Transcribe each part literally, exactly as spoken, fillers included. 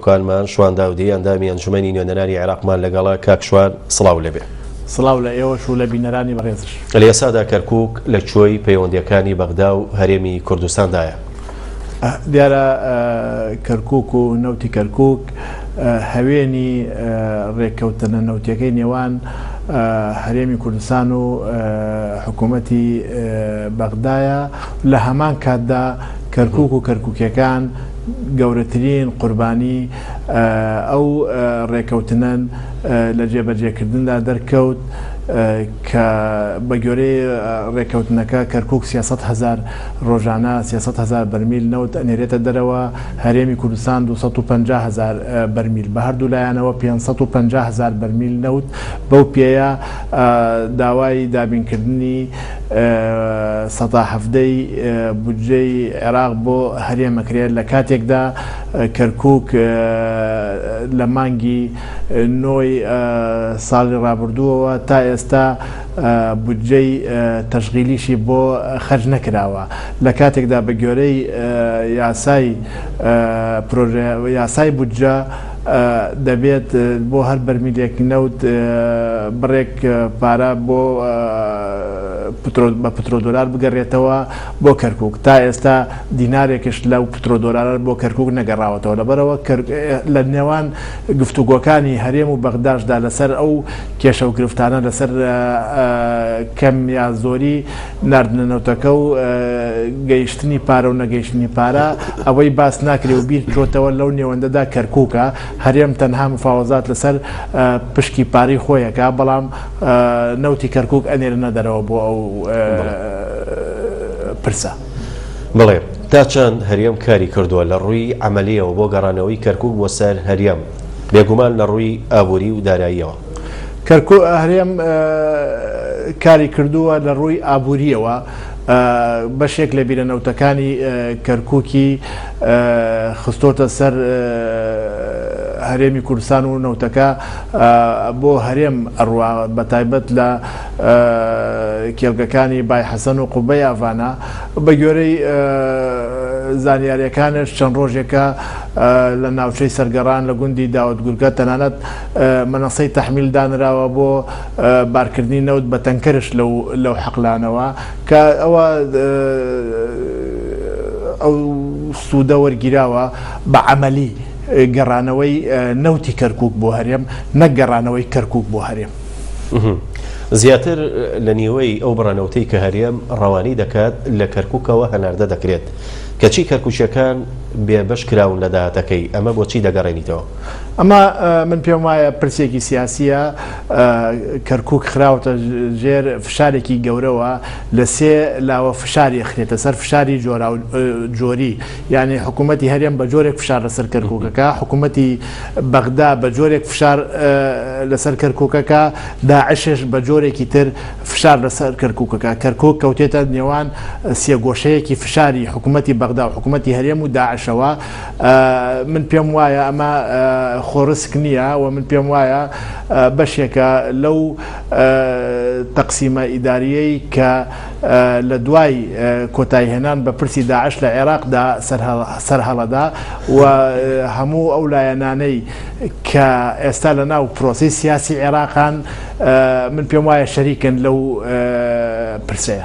كانمان شوان داودی ئەندامی ئەنجومەنی نوێنەرانی عێراقمان لەگەڵا کاک شوان سڵاو لەبێ. سڵاو لە ئێوەش و لە بینەرانی بەڕێزش. لە ئێسادا کەرکووک لە کوێی پەیوەندیەکانی بەغدا و هەرێمی کوردستاندایە. دیارە کەرکووک و نەوتی کەرکووک هەوێنی ڕێککەوتنە نەوتیەکەی نێوان هەرێمی کوردستان و حکوومەتی بەغدایە. لە هەمان کاتدا کەرکووک و کەرکووکیەکان گەورەترین قوربانی ئەو ڕێککەوتنەن لە جێبەجێکردندا دەرکەوت کە بە گوێرەی ڕێککەوتنەکە کەرکووک سیاسەد هەزار ڕۆژانە سیاسەد هەزار بەرمیل نەوت ئەنێرێتە دەرەوە، هەرێمی کوردستان دووسەد و پەنجا هەزار بەرمیل، بە هەردوو لایەنەوە پێنجسەد و پەنجا هەزار بەرمیل نەوت. بەو پێەیە داوای دابینکردنی سەدا هەفتەی بودجەی عێراق بۆ هەرێمەکرێت لە کاتێکدا کەرکووک لە مانگی نۆی ساڵی ڕابردووەوە تا ئێستا بودجەی تەشغیلیشی بۆ خەرج نەکراوە. لە کاتێکدا بە گوێرەی یاسای یاسای بودجە دەبێت بۆ هەر بەرمیلێک نەوت بڕێک پارە بۆ بە پترۆدۆلار بگەڕێتەوە بۆ کەرکووک. تا ئێستا دینارێکش لەو پترۆدۆلار بۆ کەرکووک نەگەڕاوەتەوە. لەبەرەوە لە نێوان گفتوگۆکانی هەرێم و بەغداشدا لەسەر ئەو کێشە و گرفتانە لەسەر کەم یا زۆری ناردنەوتەکە و گەیشتنی پارە و نەگەیشتنی پارە ئەوەی باس ناکرێ و بیر چۆتەوە لەو نێوەندەدا کەرکووکە. هەرێم تەنها مفاوەزات لەسەر پشکی پاری خۆیەکە، بەڵام نەوتی کەرکووک ئەنێرنە دەرەوە بۆ ئەو پرسە. بڵێ تا چەند هەرێم کاری کردووە لە ڕووی عەمەلیەوە بۆ گەڕانەوەی کەرکووک بۆ سەر هەرێم، بێگومان لە ڕووی ئابووری و داراییەوە؟ کەرکووک هەرێم کاری کردووە لە ڕووی ئابووریەوە. بەشێک لە بیرەنەوتەکانی کەرکووکی خستۆتە سەر هەرێمی کوردستان و نەوتەکە بۆ هەرێم ئەڕوا، بەتایبەت لە کێڵگەکانی بای حەسەن و قوبەی ئاڤانە. بە گوێرەی زانیاریەکانش چەند ڕۆژێکە لە ناوچەی سەرگەڕان لە گوندی داوەت گورگە تەنانەت مەنەسەی تەحمیل دانراوە بۆ بارکردنی نەوت بە تەنکەرش لەو حەقلانەوە کە ئەوە ئەو سوودە وەرگیراوە بە عەمەلی گەڕانەوەی نەوتی کەرکووک بۆ هەرێم، نەک گەڕانەوەی کەرکووک بۆ هەرێم. زیاتر لە نیوەی ئەو بڕانەوتەی کە هەرێم ڕەوانی دەکات لە کەرکووکەوە هەناردە دەکرێت، کەچی کەرکووچەکان بێبەش کراون لە داهاتەکەی، ئەمە بۆچی دەگەڕێنیتەوە؟ ئەمە من پێم وایە پرسێکی سیاسیە. کەرکووک خراوەتە ژێر فشارێکی گەورەوە لە سێ لاوە فشاری خرێتە سەر فشاری جۆری، یعنی حکوومەتی هەرێم بە جۆرێک فشار لەسەر کەرکووکەکە، حکوومەتی بەغدا بە جۆرێک فشار لەسەر کەرکووکەکە، داعشش بە جۆرێکی تر فشار لەسەر کەرکووکەکە. کەرکووک کەوتێتە نێوان سێگۆشەیەکی فشاری حکوومەتی بەغدا و حکوومەتی هەرێم و داعشەوە. من پێم وایە ئەمە خۆڕسک نییە و من پێم وایە بەشێکە لەو تەقسیمە ئیداریەی کە لە دوای کۆتایهێنان بە پرسی داعش لە عێراقدا سەرهەڵەدا و هەموو ئەو لایەنانەی کە ئێستا لە ناو پرۆسی سیاسی عێراقان من پێم وایە شەریکن لەو پرسەیە.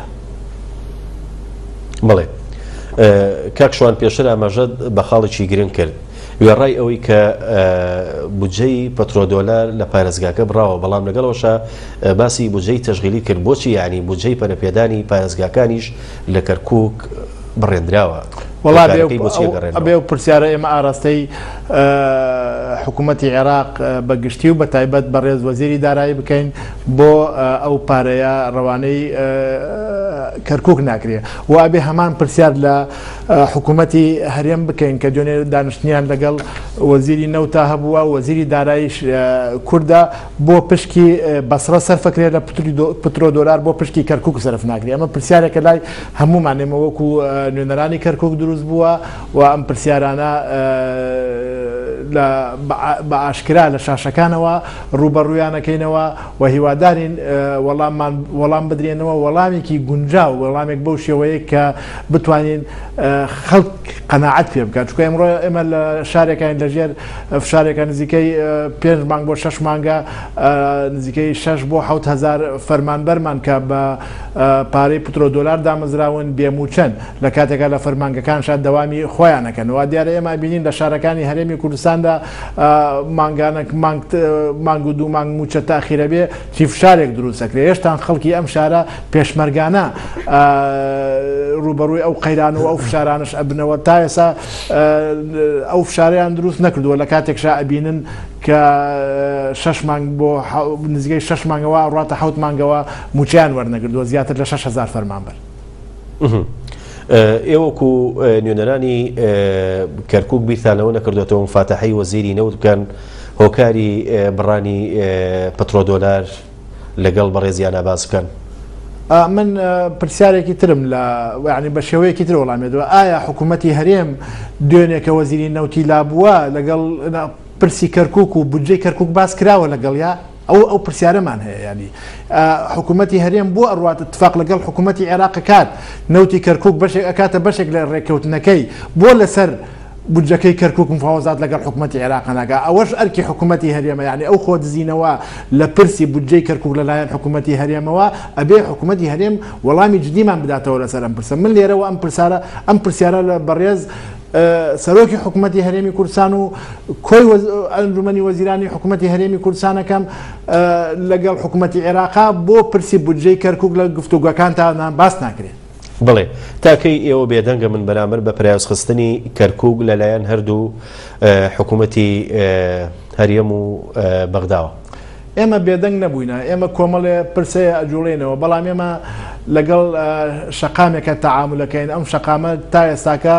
بڵێ کاک شوان پێشتر ئاماژەت بە خاڵێکی گرنگ کرد، وێڕای ئەوەی کە بودجەی پەترۆدۆلار لە پارێزگاکە بڕاوە، بەڵام لەگەڵەوەشە باسی بودجەی تەشغیلی کرد. بۆچی یعنی بودجەی پەرەپێدانی پارێزگاکانیش لە کەرکووک بڕێندراوە؟ وڵا ئەبێ و پرسیارە ئێمە ئاراستەی حکوومەتی عێراق بەگشتی و بە تایبەت بەڕێز وەزیری دارایی بکەین بۆ ئەو پارەیە ڕەوانەی کەرکووک ناکرێ، و ئەبێ هەمان پرسیار لە حکوومەتی هەرێم بکەین کە دوێنێ دانیشتنیان لەگەڵ وەزیری نەوتا هەبووە، وەزیری داراییش کووردە، بۆ پشکی بەسڕە سەرفەکرێت لە پترۆدۆلار بۆ پشکی کەرکووک سەرف ناکرێ. ئەمە پرسیارێکە لای هەمومانێمە وەکو نوێنەرانی کەرکووک دروست بووە و ئەم پرسیارانە بە ئاشکرا لە شاشەکانەوە ڕوبەڕوویانەکەینەوە و هیوادارین وەڵام بدرێنەوە وەڵامێکی گونجاو وەڵامێک بەو شێوەیە کە بتوانین خەڵک قەناعەت پێ بکات چونکە ئەمڕۆ ئێمە لە شارێکان لەژێر فشارێکە نزیکەی پێنج مانگ بۆ شەش مانگە نزیکەی شەش بۆ حەوت هەزار فەرمانبەرمان کە بە پارەی پترۆ دۆلار دامەزراون بێموچەند لە کاتێکە لە فەرمانگەکانشان دەوامی خۆیانەکەنەوە دیارە ئێمە بینین لە شارەکانی هەرێمی کوردستاندا مانگانێک مانگ و دوو مانگ موچە تاخیرە بێ چی فشارێک دروستەکرێ هێشتان خەڵکی ئەم شارە پێشمەرگانە ڕوبەڕووی ئەو قەیران و ئەو فشارانش ئەبنەوە تا ئێسا ئەو فشاریان دروست نەکردووە لە کاتێکشا ئەبینن کە شەش مانگ بۆ نزیکەی شەش مانگەوە ڕاتە حەوت مانگەوە موچیان وەرنەگردووە زیاتر لە شەش هەزار فەرمانبەر. ئێوەکو نوێنەرانی کەرکووک بیرتانەوە نەکردوێتەوە فاتەحەی وەزیری نەوت بکەن هۆکاری بڕانی پترۆ دۆلار لەگەڵ بەڕێزیانە باس بکەن. من پرسیارێکی ترم لە یعنی بە شێوەیەکی تر وەڵامێتەوە ئایا حکوومەتی هەرێم دوێنێکە وەزیری نەوتی لابووە لەگەڵ پرسی کەرکووک و بودجەی کەرکووک باس کراوە لەگەڵ یا ئەو ئەو پرسیارەمان هەیە ینی حکوومەتی هەرێم بۆ ئەڕوات اتفاق لەگەڵ حکوومەتی عێراق کات نەوتی کەرکووک بەشێک ئەکاتە بەشێک لە ڕێککەوتنەکەی بۆ لەسەر بودجەکەی کەرکووک مفاوەزات لەگەڵ حکوومەتی عێراق ناگا ئەوەش ئەرکی حکوومەتی هەرێمە یعنی ئەو خۆ دزینەوە لە پرسی بودجەی کەرکووک لەلایەن حکوومەتی هەرێمەوە ئەبێ حکوومەتی هەرێم وەڵامی جدیمان بداتەوە لەسەر ئەم پرسە من لێرەوە ئەم پرسارە ئەم پرسیارە لە بەڕێز سەرۆکی حکوومەتی هەرێمی کوردستان و کۆی ئەنجومەنی وەزیرانی حکوومەتی هەرێمی کوردستانەکەم لەگەڵ حکوومەتی عێراقا بۆ پرسی بودجەی کەرکووک لە گفتوگوەکانتان باس ناکرێت. بڵێ تاکەی ئێوە بێدەنگە من بەرامبەر بە پرایوزخستنی کەرکووک لەلایەن هەردوو حکوومەتی هەرێم و بەغداوە. ئێمە بێدەنگ نەبووینە ئێمە کۆمەڵێ پرسەیە ئەجوڵێنەوە بەڵام ئێمە لەگەڵ شەقامێکە تەعاملەکەین ئەم شەقامە تا ئێستاکە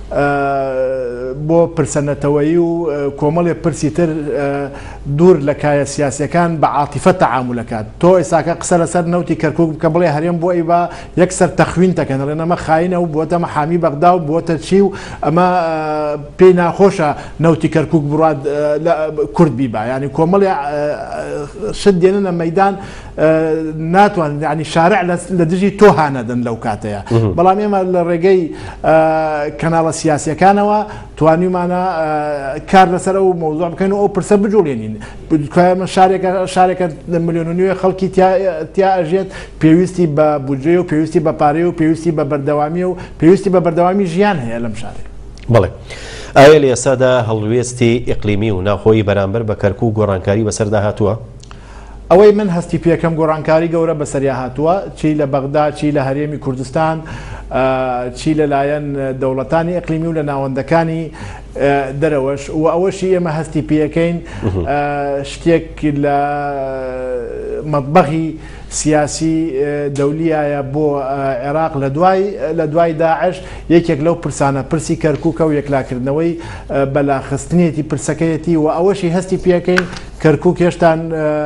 بۆ پرسەنەتەوەیی و کۆمەڵێ پرسی تر دوور لە کایە سیاسیەکان بە عاتیفە تەعاملەکات تۆ ئێساکە قسە لەسەر نەوتی کەرکووک بکە بڵێ هەرێم بۆ ئەی بە یەکسەر تەخوین تەکەن لێن ئەمە خاینە و بۆتەمە حامی بەغدا و بۆتە چی و ئەمە پێی ناخۆشە نەوتی کەرکووک بڕات کورد بیبا ینی کۆمەڵێ شت دێننە مەیدان ناتوان ینی شارع لە دژی تۆ هانەدەن لەو کاتەیە بەڵام ئێمە لە ڕێگەی کەناڵە سیاسیەکانەوە توانیمانە کار لەسەر ئەو مەوزوع بکەین و ئەو پرسە بجوڵێنین شارێکە شارێکە ملیۆن و نیوە خەڵکی تیا ئەژێت پێویستی بە بودجێ و پێویستی بە پارەی و پێویستی بە بەردەوامی و پێویستی بە بەردەوامی ژیان هەیە لەم شارێک. بڵێ ئایا لە ئێستادا هەڵوێستی ئیقلیمی و ناخۆی بەرامبەر بە کەرکووک گۆڕانکاری بەسەردا هاتووە؟ ئەوەی من هەستی پێکەم گۆڕانکاری گەورە بەسەریا هاتووە چی لە بەغدا چی لە هەرێمی کوردستان چی لەلایەن دەوڵەتانی ئیقلیمی و لە ناوەندەکانی دەرەوەش و ئەوەشی ئێمە هەستی پێەکەین شتێک لە مەطبەخی سیاسی دەولیایە بۆ عێراق لە دوای لە دوای داعش یەکێک لەو پرسانە پرسی کەرکووکە و یەکلاکردنەوەی بەلاخستنیەتی پرسەکەیەتی و ئەوەشی هەستی پێەکەین کەرکووک هێشتان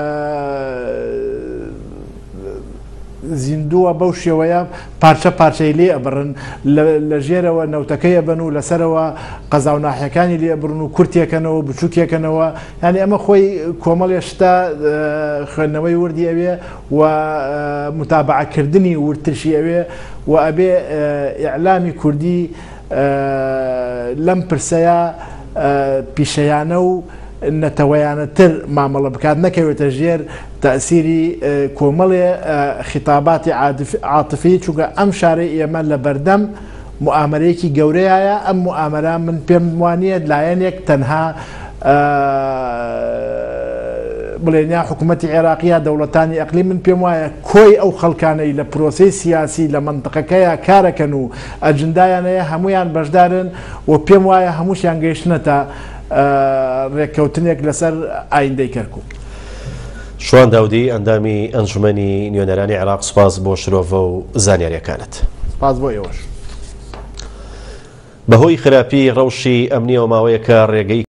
زیندووە بەو شێوەیە پارچە پارچەی لێ ئەبڕن لە ژێرەوە نەوتەکەی ئەبن و لەسەرەوە قەزاو ناحیەکانی لێ ئەبڕن و کورتێکەنەوە بچووکێکەنەوە ینی ئەمە خۆی کۆمەڵێ شتا خوێندنەوەی وردی ئەوێ و متابعەکردنی ورترشی ئەوێ و ئەبێ ئیعلامی کوردی لەم پرسەیە پیشەیانە و نەتەوەیانەتر مامەڵە بکات نەکەوێتە ژێر تەسیری کۆمەڵێ خیتاباتی عاتفی چونکە ئەم شارەی ئێمە لە بەردەم موامەرەیەکی گەورەیە ئەم موامەرە من پێم وانە لایەنێک تەنها بڵێنیا حکوومەتی عێراقیە دەوڵەتانی ئەقلیم من پێم وایە کۆی ئەو خەڵکانەی لە پرۆسەی سیاسی لە منطقەکەیە کارەکەن و ئەجندایانەیە هەمویان بەشدارن و پێم وایە هەمووشیان گەیشتنەتە ڕێککەوتنێک لەسەر ئایندەی کەرکووک. شوان داودی ئەندامی ئەنجومەنی نوێنەرانی عێراق سوپاس بۆ شرۆڤە و زانیاریەکانت. سپاس بۆ ئێوەش. بەهۆی خراپی ڕەوشی ئەمنیەوە ماوەیەکە ڕێگەی